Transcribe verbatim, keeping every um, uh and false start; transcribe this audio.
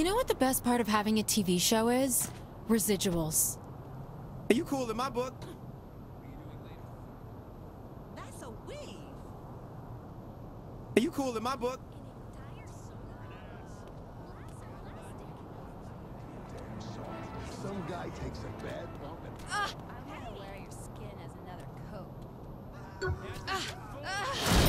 You know what the best part of having a T V show is? Residuals. Are you cool in my book? That's a weave. Are you cool in my book? Some guy takes a bad bump and... Ah! I want to wear your skin as another coat. Ah! Ah!